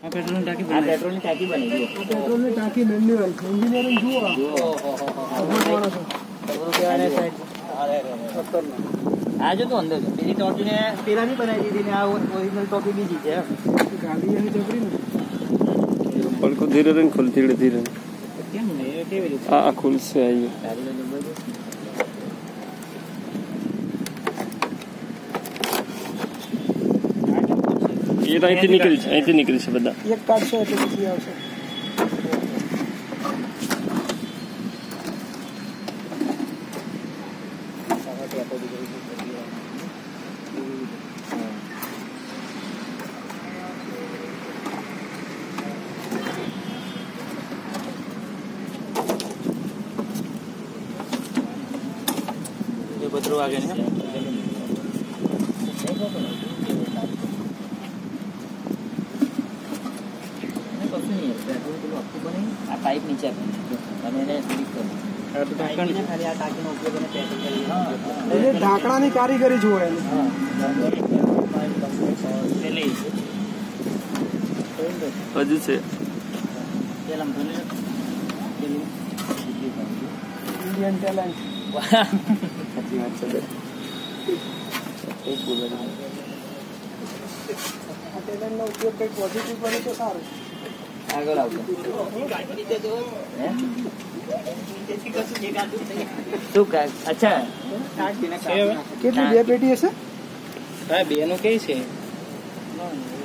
petrol टाकी बनी petrol टाकी मैन्युअल इंजीनियरिंग जुआ आज तो अंदर मेरी टॉकी ने तेरा नहीं बनाई थी ने ओरिजिनल टॉकी भी चीज है गाड़ी है जबरी ना पर को धीरे धीरे खुलती धीरे क्या नहीं के आ खुल से आई ये तो ऐसे निकल से बता एक कार्ड से तो किसी और से ये बदरो आ गए हैं पाइप नीचे मैंने क्लिक कर खाली आ टाकी નો ઉપયોગ અને પેક કરી ये ढाकणाની કારીગરી જોવે પેલે हजू से પેલા મને इंडियन टैलेंट अच्छी बात चले एक बोला टैलेंट નો ઉપયોગ કઈ પોઝિટિવ કરે તો સારું આગળ આવજો શું અચ્છા કેટલી બે પેટી હશે હા બેનો કઈ છે